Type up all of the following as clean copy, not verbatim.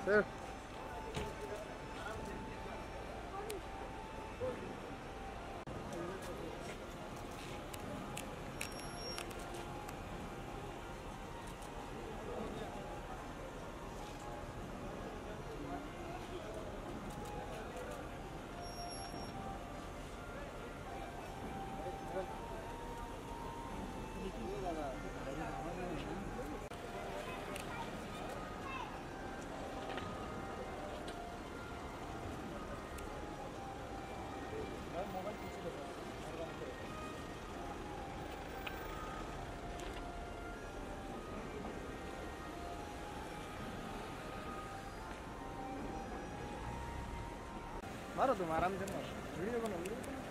मारो तुम आराम से मारो, वीडियो बनो वीडियो बनो।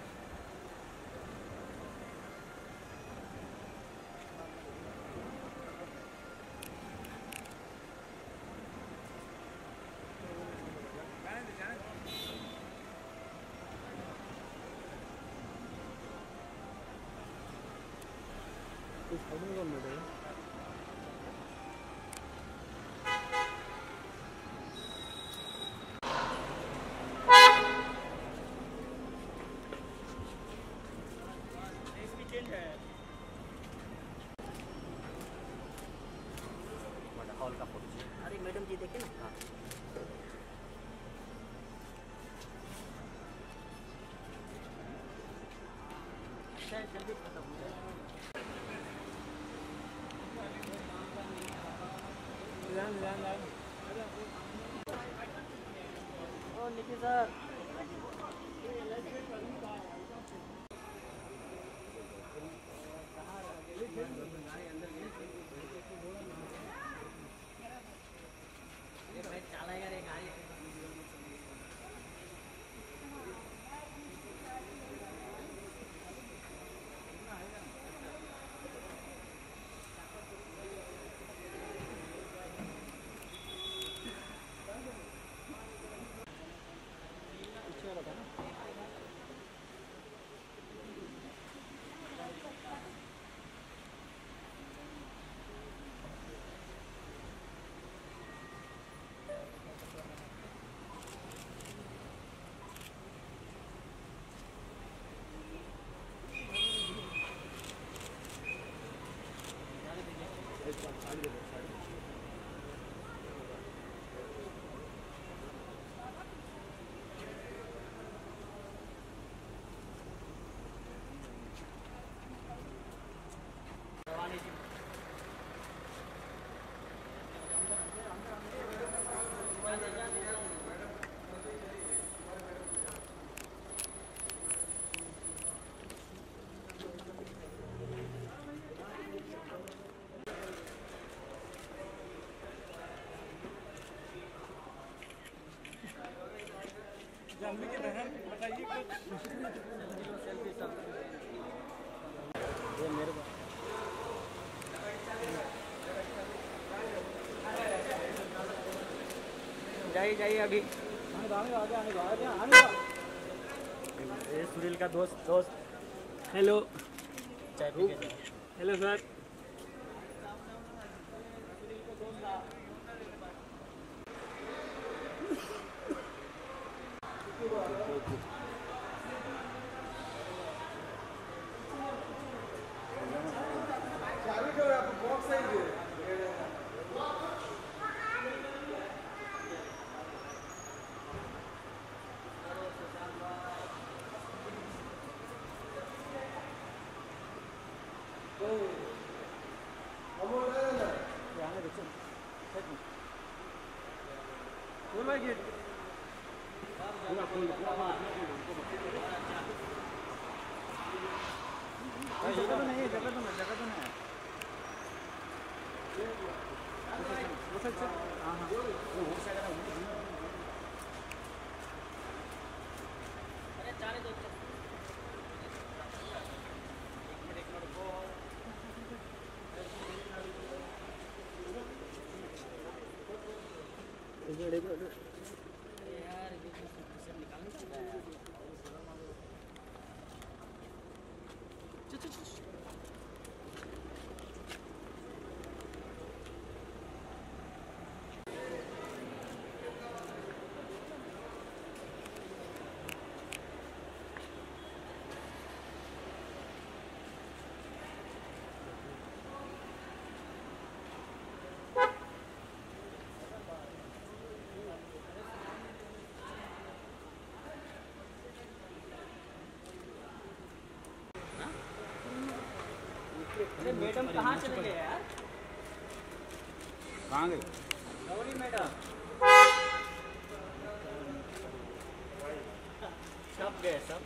इस फोटो को मिले हॉल का फोटो। अरे मैडम जी देखे ना। हाँ जल्दी खत्म हो जाए। ओ निखिल सर जानवी की बहन बताइए ये मेरे को जाइए जाइए अभी। ये सुनील का दोस्त हेलो चाय पी के हेलो सर। अरे मैडम कहाँ चले गए यार? कहाँ गए? गौरी मैडम सब गए सब।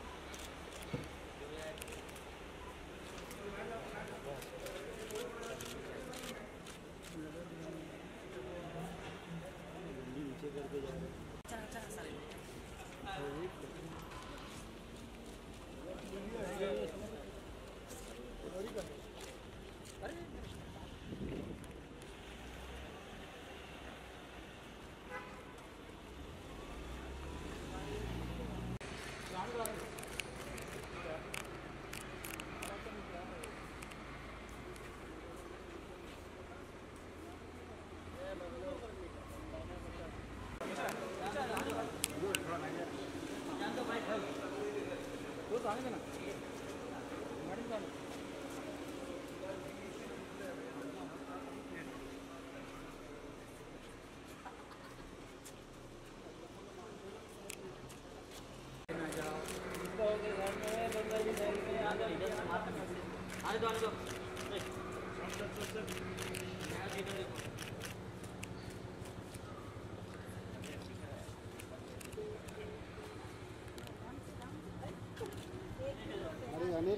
अरे अनिल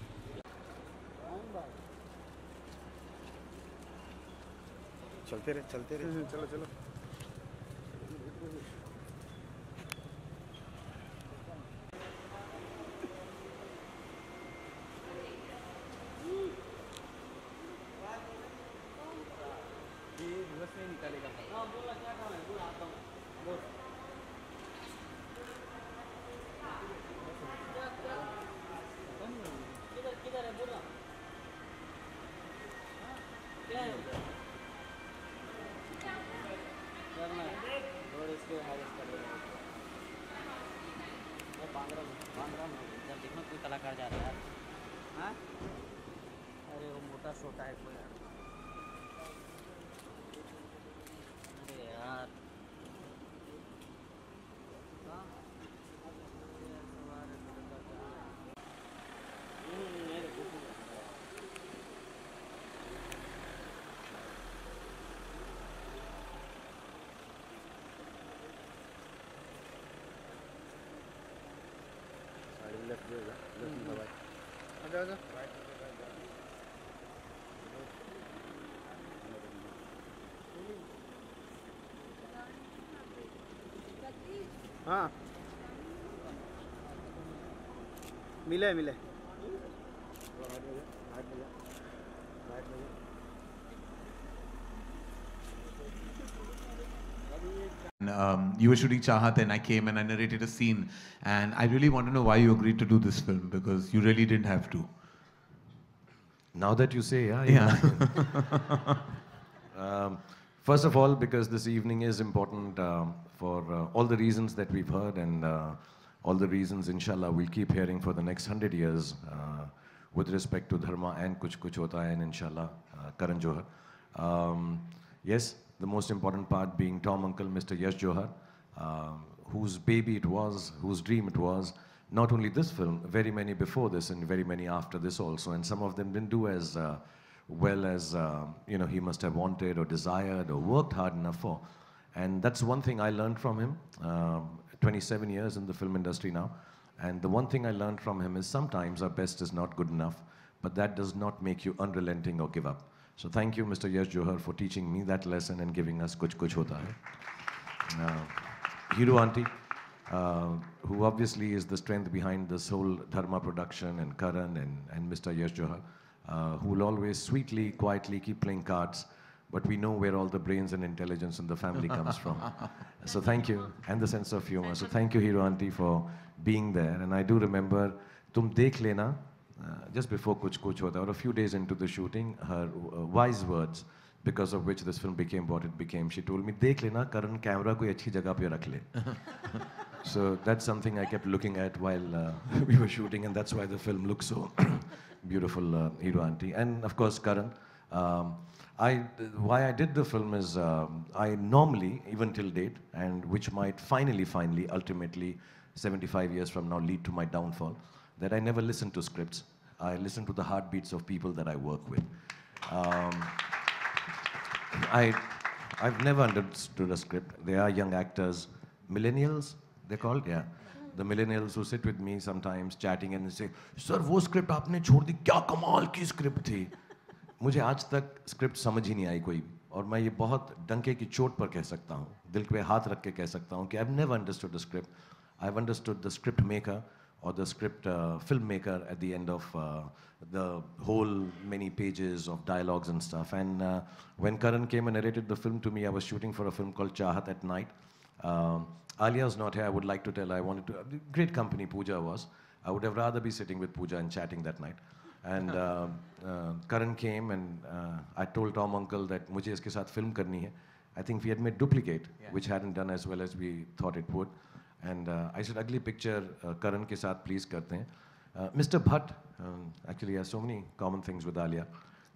चलते रहे चलो चलो। ये रिवर्स में निकालेगा। हाँ बोला क्या काम है? बोला आता हूँ बोल। किधर किधर है बोला? क्या है करना है और इसको हाइस कर देना। मैं बांद्रा में जब देखना कोई कलाकार जा रहा है यार। हाँ अरे वो मोटा छोटा है कोई यार। अरे यार हाँ मेरे को लेफ्ट जाएगा लेफ्ट दबाए आजा आजा हाँ मिले मिले You were shooting Chahat and I came and I narrated a scene, and I really want to know why you agreed to do this film, because you really didn't have to. Now that you say, Yeah. First of all, because this evening is important for all the reasons that we've heard and all the reasons, inshallah, we'll keep hearing for the next 100 years with respect to Dharma and Kuch Kuch Hota Hai and inshallah, Karan Johar. Yes, the most important part being Tom Uncle, Mr. Yash Johar, whose baby it was, whose dream it was. Not only this film, very many before this and very many after this also. And some of them didn't do as well as you know, he must have wanted or desired or worked hard enough for. And that's one thing I learned from him. 27 years in the film industry now. And the one thing I learned from him is sometimes our best is not good enough, but that does not make you unrelenting or give up. So thank you, Mr. Yash Johar, for teaching me that lesson and giving us Kuch Kuch Hota Hai. Hero Auntie, who obviously is the strength behind this whole Dharma production, and Karan and Mr. Yash Johar, who will always sweetly, quietly keep playing cards, but we know where all the brains and intelligence in the family comes from. So thank you, and the sense of humor. So thank you, Hero Auntie, for being there. And I do remember, Tum Dekh Lena, just before Kuch Kuch Hota, or a few days into the shooting, her wise words, because of which this film became what it became. She told me, Dekh Lena, Karan camera koi achhi jagah pe rakh le. So that's something I kept looking at while we were shooting, and that's why the film looks so beautiful, Hero Auntie. And of course, Karan. Why I did the film is I normally, even till date, and which might finally, ultimately, 75 years from now lead to my downfall, that I never listen to scripts. I listen to the heartbeats of people that I work with. Um, I've never understood a script. They are young actors, millennials, they're called, yeah. The millennials who sit with me sometimes chatting and they say, "Sir, वो script आपने छोड़ दी, क्या कमाल की script थी." मुझे आज तक script समझ ही नहीं आई कोई, और मैं ये बहुत डंके की चोट पर कह सकता हूँ, दिल पे हाथ रख के कह सकता हूँ कि I've never understood the script. I've understood the script maker or the script filmmaker at the end of the whole many pages of dialogues and stuff. And when Karan came and narrated the film to me, I was shooting for a film called Chahat at Night. Alia's not here. I would like to tell her I wanted to. Great company Pooja was. I would have rather be sitting with Pooja and chatting that night. And Karan came and I told Tom Uncle that मुझे इसके साथ film करनी है. I think we had made Duplicate, which hadn't done as well as we thought it would. And I said, अगली picture Karan के साथ please करते हैं. Mr. Bhatt actually has so many common things with Alia.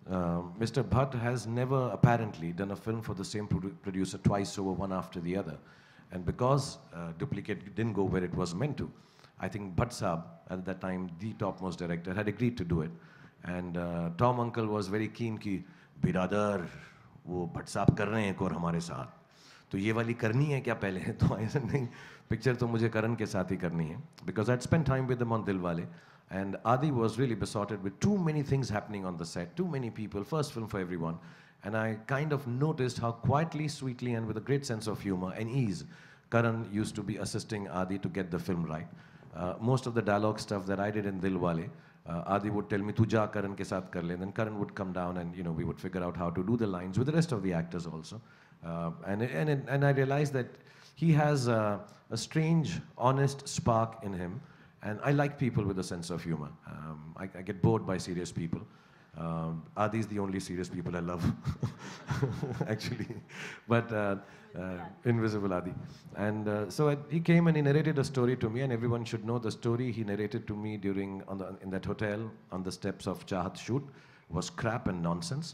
Mr. Bhatt has never apparently done a film for the same producer twice over, one after the other. And because Duplicate didn't go where it was meant to, I think Bhatt Saab, at that time the topmost director, had agreed to do it. And Tom Uncle was very keen कि बिरादर वो Bhatt Saab कर रहे हैं एक और हमारे साथ, तो ये वाली करनी है क्या पहले? तो ऐसा नहीं, पिक्चर तो मुझे करण के साथ ही करनी है, because I'd spent time with them on Dilwale. And Adi was really besotted with too many things happening on the set, too many people, first film for everyone. And I kind of noticed how quietly, sweetly, and with a great sense of humor and ease, Karan used to be assisting Adi to get the film right. Most of the dialogue stuff that I did in Dilwale, Adi would tell me, "Tu ja Karan ke saath kar le." And then Karan would come down and, you know, we would figure out how to do the lines with the rest of the actors also. And I realized that he has a strange, honest spark in him. And I like people with a sense of humor. I get bored by serious people. Adi's the only serious people I love, actually. But Invisible Adi. And so he came and he narrated a story to me, and everyone should know the story he narrated to me during in that hotel on the steps of Chahat shoot was crap and nonsense.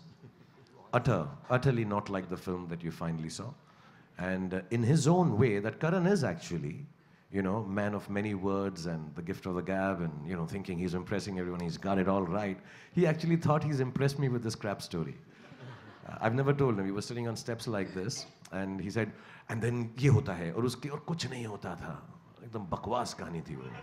Utterly not like the film that you finally saw. And in his own way, that Karan is actually, you know, man of many words and the gift of the gab, and, you know, thinking he's impressing everyone, he's got it all right. He actually thought he's impressed me with this crap story. I've never told him. He was sitting on steps like this, and he said, "And then ये होता है, और उसके और कुछ नहीं होता था." एकदम बकवास कहानी थी वो.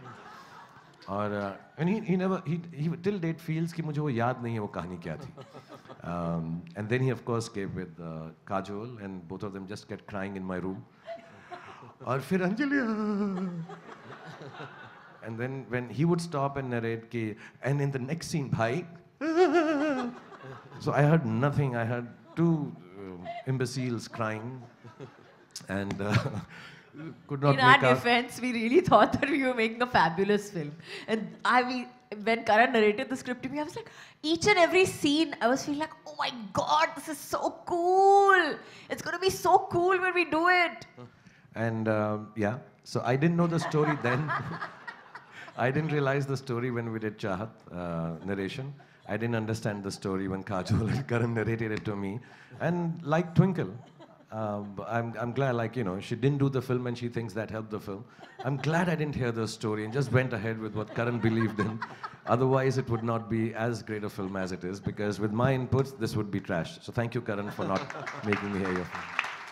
और and he till date feels कि मुझे वो याद नहीं है वो कहानी क्या थी. And then he of course came with Kajol, and both of them just kept crying in my room. और फिर Anjali, and then when he would stop and narrate कि, "And in the next scene, bhai," so I heard nothing. I heard two imbeciles crying, and could not In our make out. defense, we really thought that we were making a fabulous film. And when Karan narrated the script to me, I was like, each and every scene, I was feeling like, oh my God, this is so cool. It's going to be so cool when we do it. And yeah, so I didn't know the story then. I didn't realize the story when we did Chahat narration. I didn't understand the story when Kajol and Karan narrated it to me. And like Twinkle, I'm glad, like, you know, she didn't do the film and she thinks that helped the film. I'm glad I didn't hear the story and just went ahead with what Karan believed in. Otherwise, it would not be as great a film as it is, because with my inputs, this would be trash. So thank you, Karan, for not making me hear your film.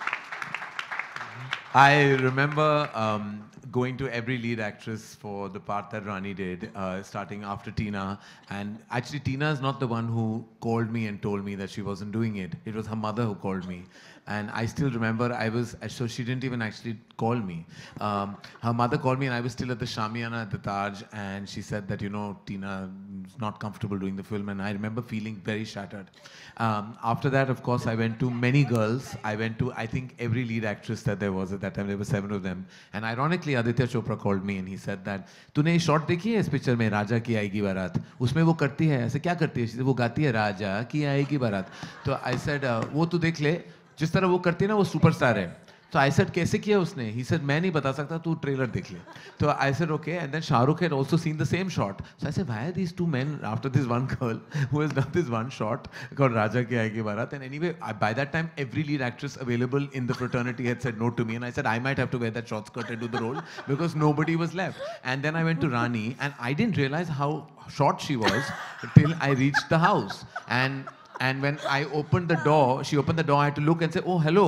I remember going to every lead actress for the part that Rani did, starting after Tina. And actually, Tina is not the one who called me and told me that she wasn't doing it. It was her mother who called me. And I still remember so she didn't even actually call me. Her mother called me and I was still at the Shamiana at the Taj, and she said that, you know, Tina is not comfortable doing the film, and I remember feeling very shattered. After that, of course, I went to many girls. I went to, I think, every lead actress that there was at that time. There were 7 of them. And ironically, Aditya Chopra called me and he said that, "तूने ये shot देखी है इस picture में, राजा की आएगी बारात? उसमें वो करती है, ऐसे क्या करती है? वो गाती है राजा की आएगी बारात." तो I said, "वो तू देख ले, जिस तरह वो करती है ना, वो सुपरस्टार है." So I said, "कैसे किया उसने?" He said, "मैं नहीं बता सकता, तू trailer देख ले." So I said, "Okay." And then Shah Rukh had also seen the same shot. So I said, "Why are these two men after this one girl who has done this one shot called Raja Ki Aayegi Barat?" And anyway, by that time, every lead actress available in the fraternity had said no to me, and I said I might have to wear that short skirt and do the role because nobody was left. And then I went to Rani, and I didn't realize how short she was till I reached the house. And when I opened the door, she opened the door, I had to look and say, "Oh, hello."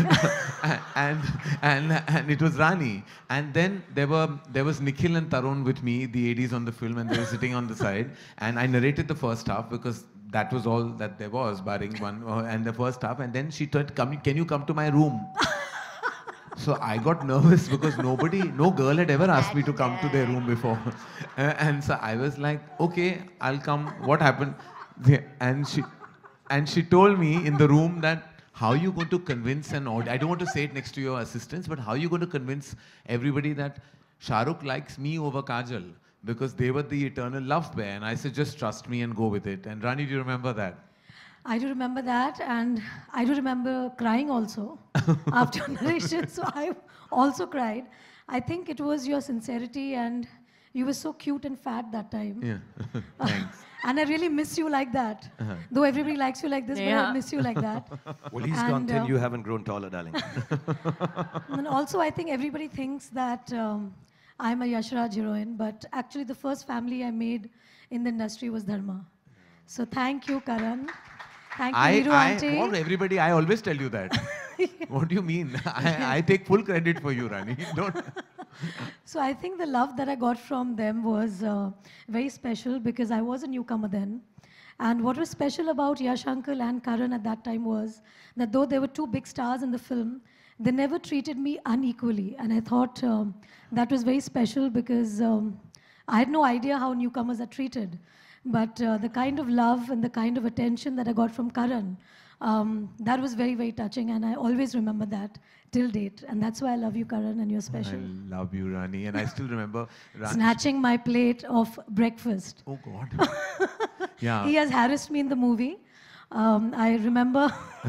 and it was Rani. And then there was Nikhil and Tarun with me, the ADs on the film, and they were sitting on the side. And I narrated the first half because that was all that there was, barring one, and the first half. And then she said, "Can you come to my room?" So I got nervous because no girl had ever asked me to come to their room before. And so I was like, "Okay, I'll come." What happened? And she told me in the room that, how are you going to convince an audience? I don't want to say it next to your assistants, but how are you going to convince everybody that Shah Rukh likes me over Kajal? Because they were the eternal love pair. And I said, just trust me and go with it. And Rani, do you remember that? I do remember that, and I do remember crying also after narration. So I also cried. I think it was your sincerity, and you were so cute and fat that time. Yeah, thanks. And I really miss you like that. Though everybody likes you like this, but I miss you like that. Well, he's gone thin, you haven't grown taller, darling. And also, I think everybody thinks that I'm a Yashraj heroine, but actually the first family I made in the industry was Dharma. So thank you, Karan. Thank you, Hero Auntie. For everybody, I always tell you that. What do you mean? I take full credit for you, Rani. Don't. So I think the love that I got from them was very special because I was a newcomer then. And what was special about Yash Uncle and Karan at that time was that though there were two big stars in the film, they never treated me unequally. And I thought that was very special because I had no idea how newcomers are treated. But the kind of love and the kind of attention that I got from Karan, that was very, very touching. And I always remember that till date. And that's why I love you, Karan, and you're special. I love you, Rani. And I still remember snatching my plate of breakfast. Oh, God. Yeah. He has harassed me in the movie. I remember.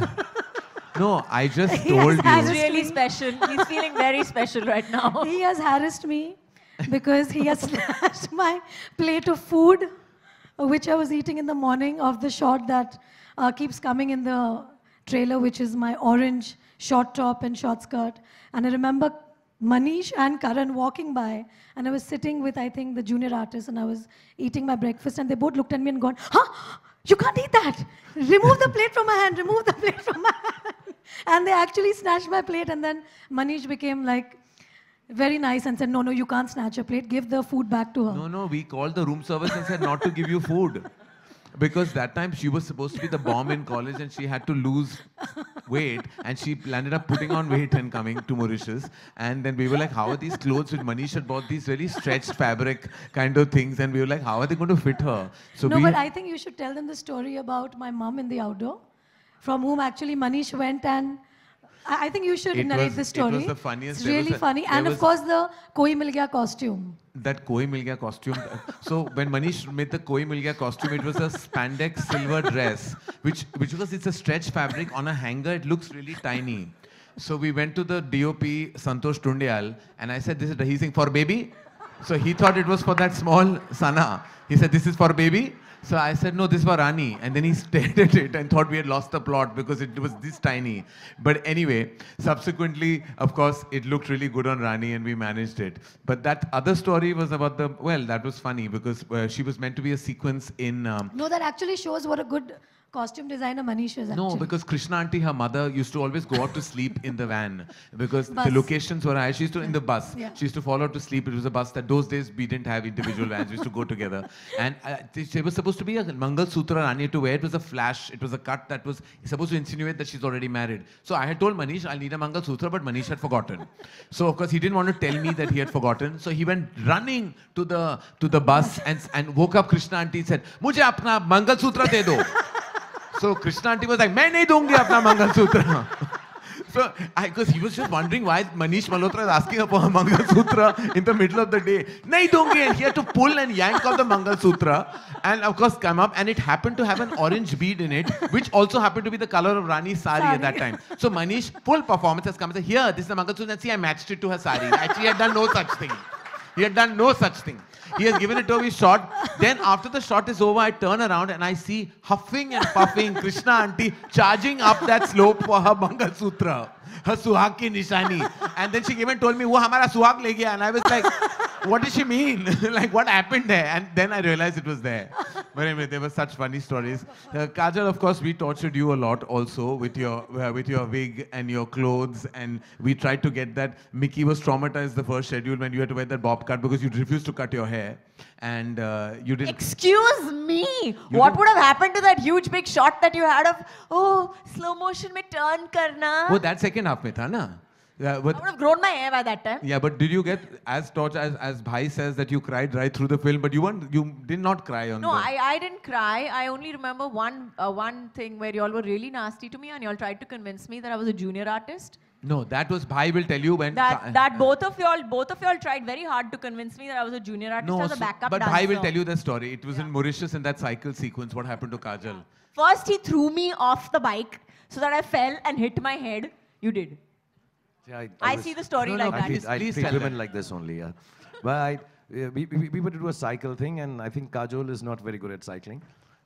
No, I just told you. He's really special. He's feeling very special right now. He has harassed me because he has snatched my plate of food, which I was eating in the morning, of the shot that keeps coming in the trailer, which is my orange short top and short skirt. And I remember Manish and Karan walking by, and I was sitting with, I think, the junior artist, and I was eating my breakfast, and they both looked at me and gone, "Huh? You can't eat that. Remove the plate from my hand. Remove the plate from my hand." And they actually snatched my plate, and then Manish became like very nice and said, "No, no, you can't snatch a plate. Give the food back to her." No, we called the room service and said not to give you food. Because that time she was supposed to be the bomb in college and she had to lose weight, and she ended up putting on weight and coming to Mauritius. And then we were like, how are these clothes? With Manish had bought these really stretched fabric kind of things, and we were like, how are they going to fit her? So no, but I think you should tell them the story about my mom in the outdoor, from whom actually Manish went, and I think you should narrate the story. It was the funniest. It's really funny. And of course, the Koi Mil Gaya costume. That Koi Mil Gaya costume. So when Manish made the Koi Mil Gaya costume, it was a spandex silver dress, which because it's a stretch fabric on a hanger, it looks really tiny. So we went to the DOP, Santosh Tundial, and I said, he's saying, for baby? So he thought it was for that small Sana. He said, this is for baby? So I said, no, this is for Rani. And then he stared at it and thought we had lost the plot because it was this tiny. But anyway, subsequently, of course, it looked really good on Rani and we managed it. But that other story was about that was funny because she was meant to be a sequence in... No, that actually shows what a good costume designer Manish is actually. No, because Krishna auntie, her mother, used to always go out to sleep in the van because the locations were high. She used to, in the bus, she used to fall out to sleep. It was a bus that those days we didn't have individual vans. We used to go together. And there was supposed to be a Mangal Sutra Rani to wear. It was a flash. It was a cut that was supposed to insinuate that she's already married. So I had told Manish, I'll need a Mangal Sutra, but Manish had forgotten. So of course he didn't want to tell me that he had forgotten. So he went running to the bus and woke up Krishna auntie and said, "Mujhe apna Mangal Sutra de do." So Krishna auntie was like, "मैं नहीं दूंगी अपना mangalsutra." So, because he was just wondering why Manish Malhotra is asking her for a Mangal Sutra in the middle of the day. Nahi dungi, and he had to pull and yank off the Mangal Sutra, and of course come up, and it happened to have an orange bead in it, which also happened to be the color of Rani's sari at that time. So Manish, full performance, has come and said, here, this is the Mangal Sutra, and see, I matched it to her sari. Actually, he had done no such thing. He had done no such thing. He has given it to me shot. Then after the shot is over, I turn around and I see huffing and puffing Krishna auntie charging up that slope for her Mangal Sutra, her suhag ki nishani. And then she came and told me, wo hamara suhag le gaya. And I was like, what does she mean? Like, what happened there? And then I realized it was there. But anyway, there were such funny stories. Kajal, of course, we tortured you a lot also with your wig and your clothes. And we tried to get that. Mickey was traumatized the first schedule when you had to wear that bob cut because you refused to cut your hair. And you didn't. Excuse me. What would have happened to that huge big shot that you had of, oh, slow motion mein turn karna? Oh, that second half mein tha na? Yeah, I would have grown my hair by that time. Yeah, but did you get as tortured as Bhai says that you cried right through the film, but you did not cry on No, the... I didn't cry. I only remember one thing where y'all were really nasty to me and y'all tried to convince me that I was a junior artist. No, that was Bhai will tell you when... That both of y'all tried very hard to convince me that I was a junior artist. No, as a backup but dancer. Bhai will tell you the story. It was in Mauritius in that cycle sequence. What happened to Kajal? First, he threw me off the bike so that I fell and hit my head. You did. Yeah, I see the story No, like no, that. I Please treat tell women them. like this only, yeah. But we were to do a cycle thing, and I think Kajol is not very good at cycling.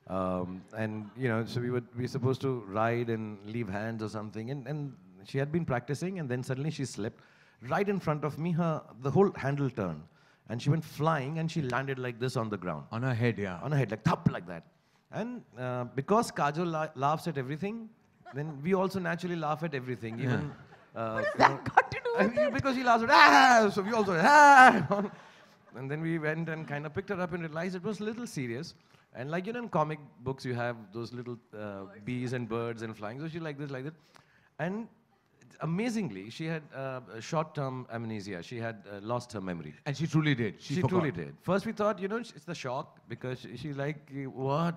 And, you know, so we were supposed to ride and leave hands or something, and she had been practicing, and then suddenly she slipped. Right in front of me, the whole handle turned, and she went flying, and she landed like this on the ground. On her head, yeah. On her head, like thump, like that. And because Kajol laughs at everything, then we also naturally laugh at everything, even... What has that got to do with it? Because he laughed, ah! So we also, ah! And then we went and kind of picked her up and realized it was a little serious. And like, you know, in comic books, you have those little bees and birds and flying. So she like this, like that. And amazingly, she had short-term amnesia. She had lost her memory. And she truly did. She forgot. Truly did. First we thought, you know, it's the shock because she like, what?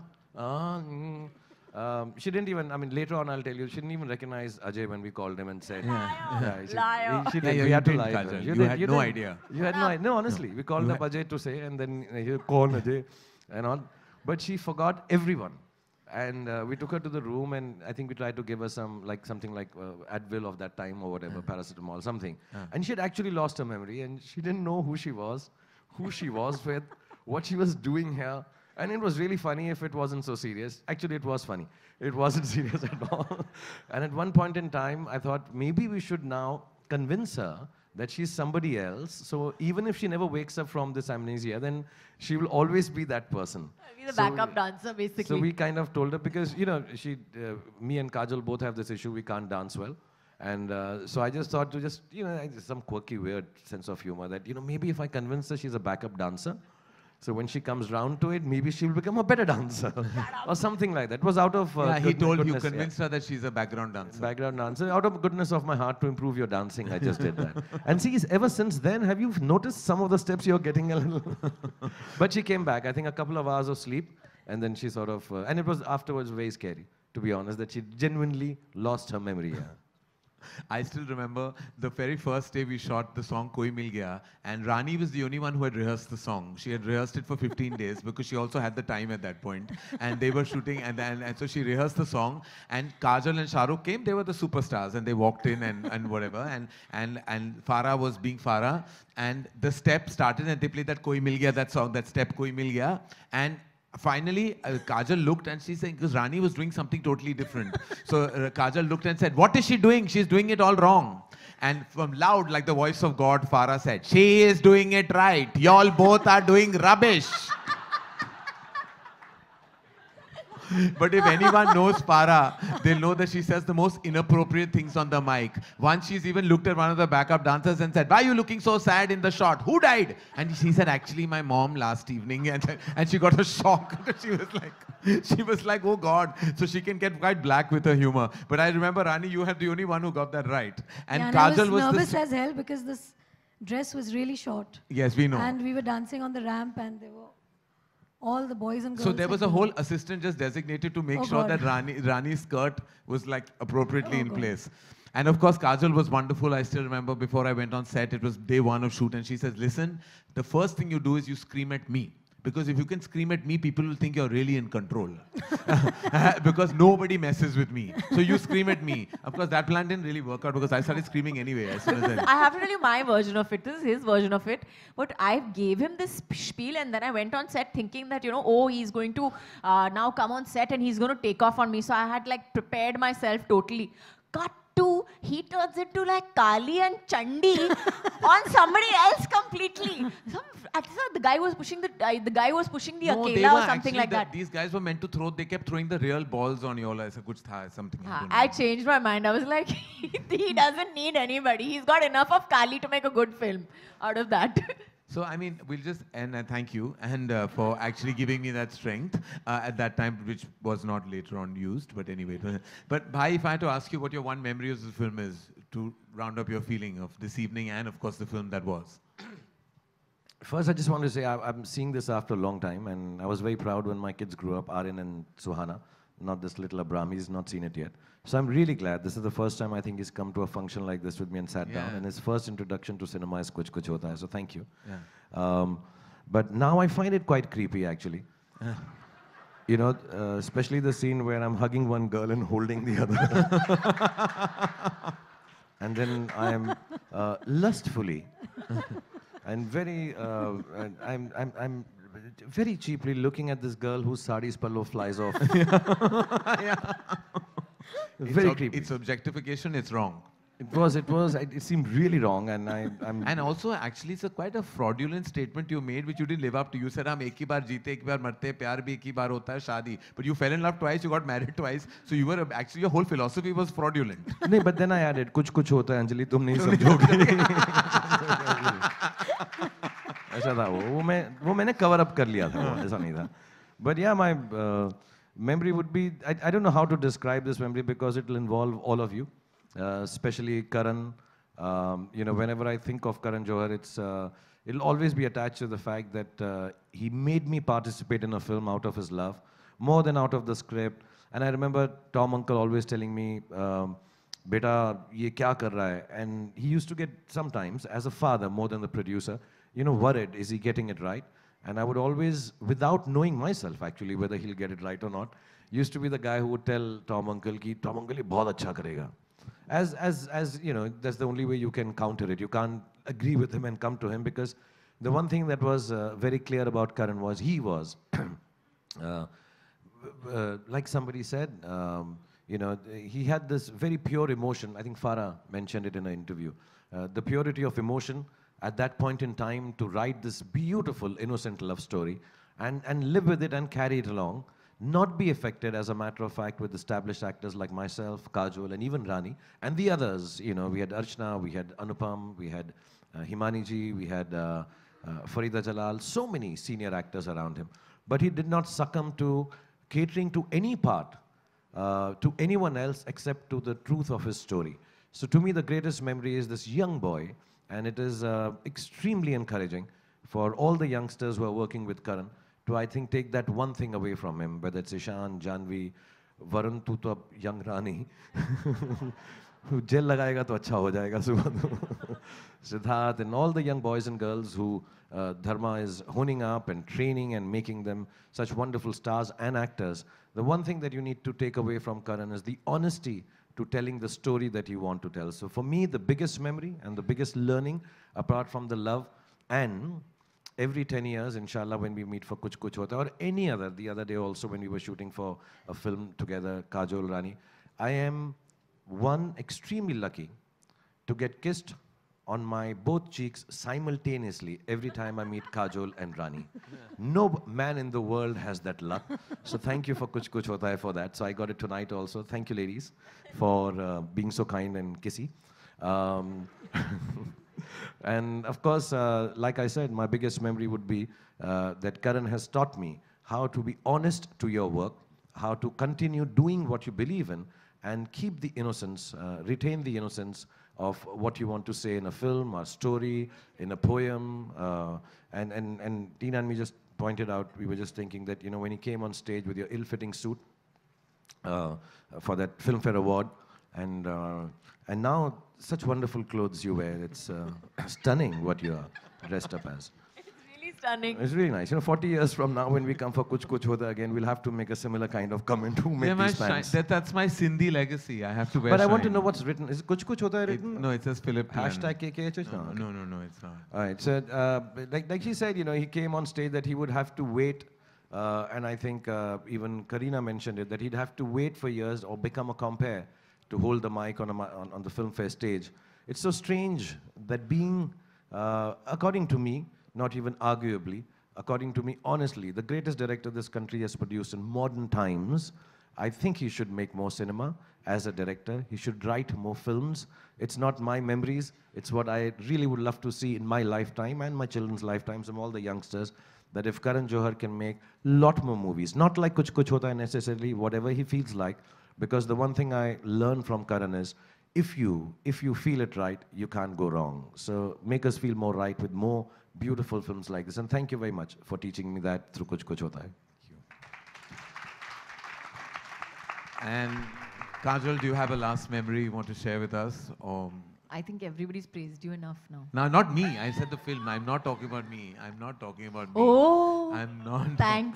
She didn't even, I mean, later on I'll tell you, she didn't even recognize Ajay when we called him and said, Liar. She Yeah, did. you We had to didn't, lie. Kajal. You You had no didn't. idea. You had no idea. No, honestly. We called up Ajay to say, and then he called Ajay and all. But she forgot everyone. And we took her to the room, and I think we tried to give her something like Advil of that time or whatever, paracetamol, something. And she had actually lost her memory, and she didn't know who she was with, what she was doing here. And it was really funny if it wasn't so serious. Actually, it was funny. It wasn't serious at all. And at one point in time, I thought maybe we should now convince her that she's somebody else. So even if she never wakes up from this amnesia, then she will always be that person. Be the backup dancer, basically. So we kind of told her because, you know, me and Kajal both have this issue. We can't dance well. And so I just thought to just, you know, some quirky, weird sense of humor that, you know, maybe if I convince her she's a backup dancer, so when she comes round to it, maybe she'll become a better dancer or something like that. It was out of Yeah, he told you, goodness, convinced her that she's a background dancer. background dancer. Out of goodness of my heart to improve your dancing, I just did that. And see, ever since then, have you noticed some of the steps you're getting a little? But she came back, I think a couple of hours of sleep, and then she sort of, and it was afterwards very scary, to be honest, that she genuinely lost her memory. Yeah. I still remember the very first day we shot the song Koi Mil Gaya, and Rani was the only one who had rehearsed the song. She had rehearsed it for 15 days because she also had the time at that point. And they were shooting, and so she rehearsed the song, and Kajal and Shah Rukh came, they were the superstars, and they walked in and whatever, and Farah was being Farah, and the step started, and they played that Koi Mil Gaya, that song, that step Koi Mil Gaya, and finally, Kajal looked and she said, because Rani was doing something totally different. So Kajal looked and said, what is she doing? She's doing it all wrong. And from loud, like the voice of God, Farah said, she is doing it right. Y'all both are doing rubbish. But if anyone knows Farah, they'll know that she says the most inappropriate things on the mic. Once she's even looked at one of the backup dancers and said, why are you looking so sad in the shot? Who died? And she said, actually, my mom last evening. And she got a shock. She was like, oh God. So she can get quite black with her humor. But I remember, Rani, you had the only one who got that right. And Yeah, Kajal and I was nervous the... as hell because this dress was really short. Yes, we know. And we were dancing on the ramp and there were all the boys and girls. So there was a like, whole assistant just designated to make Oh sure God. that Rani's skirt was like appropriately Oh in God. place. And of course, Kajol was wonderful. I still remember before I went on set, it was day one of shoot, and she says, listen, the first thing you do is you scream at me. Because if you can scream at me, people will think you're really in control. Because nobody messes with me. So you scream at me. Of course, that plan didn't really work out because I started screaming anyway as soon as I have to tell you my version of it. This is his version of it. But I gave him this spiel and then I went on set thinking that, you know, oh, he's going to now come on set and he's going to take off on me. So I had like prepared myself totally. Cut to, he turns into like Kali and Chandi on somebody else completely. I thought the guy was pushing the guy was pushing the no, Akela or something like that. These guys were meant to throw, they kept throwing the real balls on you all as a kuch tha, something. I changed my mind. I was like, he doesn't need anybody. He's got enough of Kali to make a good film out of that. So, I mean, we'll just end and thank you and for actually giving me that strength at that time, which was not later on used. But anyway, but Bhai, if I had to ask you what your one memory of the film is to round up your feeling of this evening and, of course, the film that was. First, I just want to say I'm seeing this after a long time, and I was very proud when my kids grew up, Aryan and Suhana, not this little Abram. He's not seen it yet. So I'm really glad. This is the first time I think he's come to a function like this with me and sat down, and his first introduction to cinema is Kuch Kuch Hota Hai, so thank you. Yeah. But now I find it quite creepy, actually. You know, especially the scene where I'm hugging one girl and holding the other. And then I am lustfully and very, I'm very cheaply looking at this girl whose sari's pallo flies off. Very creepy. It's objectification, it's wrong. It seemed really wrong, and I'm... And also, actually, it's quite a fraudulent statement you made, which you didn't live up to. You said, "Hum ek hi baar jeete, ek baar marte, pyar bhi ek hi baar hota hai, shaadi." But you fell in love twice, you got married twice, so you were actually your whole philosophy was fraudulent. No, but then I added, "Kuch kuch hota hai, Anjali, tum nahi samjhogi." ऐसा था वो मैंने cover up कर लिया था, ऐसा नहीं था. But yeah, my memory would be, I don't know how to describe this memory because it will involve all of you. Especially Karan. You know, whenever I think of Karan Johar, it'll always be attached to the fact that he made me participate in a film out of his love, more than out of the script. And I remember Tom Uncle always telling me, "Beta, ye kya kar raha hai?" And he used to get sometimes, as a father, more than the producer, you know, worried, is he getting it right? And I would always, without knowing myself actually, whether he'll get it right or not, used to be the guy who would tell Tom Uncle, ki, "Tom Uncle, ye bahut acha karega." As you know, that's the only way you can counter it. You can't agree with him and come to him because the one thing that was very clear about Karan was he was, like somebody said, you know, he had this very pure emotion. I think Farah mentioned it in an interview. The purity of emotion at that point in time to write this beautiful, innocent love story and live with it and carry it along. Not be affected, as a matter of fact, with established actors like myself, Kajol, and even Rani, and the others. You know, we had Archana, we had Anupam, we had Himani ji, we had Farida Jalal, so many senior actors around him. But he did not succumb to catering to any part, to anyone else except to the truth of his story. So to me, the greatest memory is this young boy, and it is extremely encouraging for all the youngsters who are working with Karan to, I think, take that one thing away from him, whether it's Ishan, Janvi, Varun, tu to ab young Rani. Jail lagayega to acha ho jayega subah. Siddharth and all the young boys and girls who Dharma is honing up and training and making them such wonderful stars and actors. The one thing that you need to take away from Karan is the honesty to telling the story that you want to tell. So for me, the biggest memory and the biggest learning, apart from the love, and every 10 years, inshallah, when we meet for Kuch Kuch Hota, or any other, the other day also when we were shooting for a film together, Kajol, Rani, I am extremely lucky to get kissed on my both cheeks simultaneously every time I meet Kajol and Rani. No man in the world has that luck. So thank you for Kuch Kuch Hota Hai for that. So I got it tonight also. Thank you, ladies, for being so kind and kissy. And of course, like I said, my biggest memory would be that Karan has taught me how to be honest to your work, how to continue doing what you believe in, and keep the innocence, retain the innocence of what you want to say in a film, or story, in a poem. And Tina and me just pointed out, we were just thinking that, you know, when you came on stage with your ill-fitting suit for that Filmfare Award, And now such wonderful clothes you wear. It's stunning what you are dressed up as. Really stunning. It's really nice. 40 years from now, when we come for Kuch Kuch Hota again, we'll have to make a similar kind of comment. Who made these pants? That's my Sindhi legacy. I have to wear But I want to shine. know what's written. Is Kuch Kuch Hota written? No, it says Philip Plain. Hashtag KKHH? No, it's not. All right. So, like he said, he came on stage that he would have to wait, and I think even Kareena mentioned it, that he'd have to wait for years or become a compere to hold the mic on the Filmfare stage. It's so strange that being, according to me, not even arguably, according to me, honestly, the greatest director this country has produced in modern times, I think he should make more cinema as a director. He should write more films. It's not my memories. It's what I really would love to see in my lifetime and my children's lifetimes and all the youngsters, that if Karan Johar can make a lot more movies, not like Kuch Kuch Hota necessarily, whatever he feels like, because the one thing I learned from Karan is, if you feel it right, you can't go wrong. So make us feel more right with more beautiful films like this. And thank you very much for teaching me that through Kuch Kuch Hota Hai. And Kajol, do you have a last memory you want to share with us? Or I think everybody's praised you enough now. no, not me. I said the film. I'm not talking about me. I'm not talking about me. Oh, I'm not. thanks.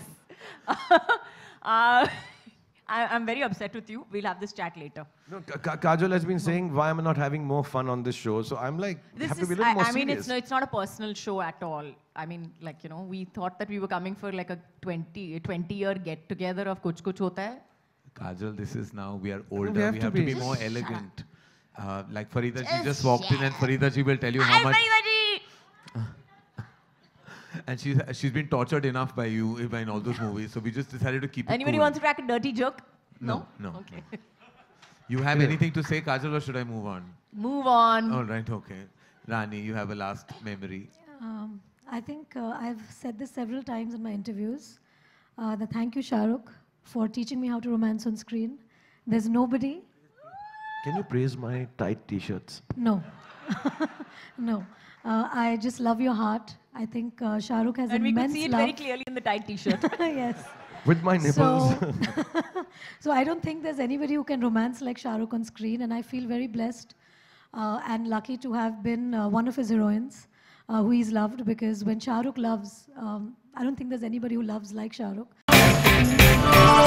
I'm very upset with you. We'll have this chat later. No, Kajol has been saying, why am I not having more fun on this show? So I'm like, have to be a little more I mean, serious. it's not a personal show at all. I mean, like, we thought that we were coming for like a 20-year get-together of Kuch Kuch Hota Hai. Kajol, this is now, we are older. we have We to have to be. be more elegant. Like Farida ji just walked in and Farida ji will tell you how Hi, much. Farida ji! And she's been tortured enough by you in all those movies. So we just decided to keep Anybody it cool. wants to crack a dirty joke? No. Okay. You have anything to say, Kajol, or should I move on? Move on. All right, okay. Rani, you have a last memory. I think I've said this several times in my interviews. The thank you, Shah Rukh, for teaching me how to romance on screen. There's nobody. Can you praise my tight t-shirts? No. No. I just love your heart. I think Shah Rukh has And we immense could see it love. very clearly in the tight t-shirt. Yes. With my nipples. So I don't think there's anybody who can romance like Shah Rukh on screen, and I feel very blessed and lucky to have been one of his heroines who he's loved, because when Shah Rukh loves, I don't think there's anybody who loves like Shah Rukh.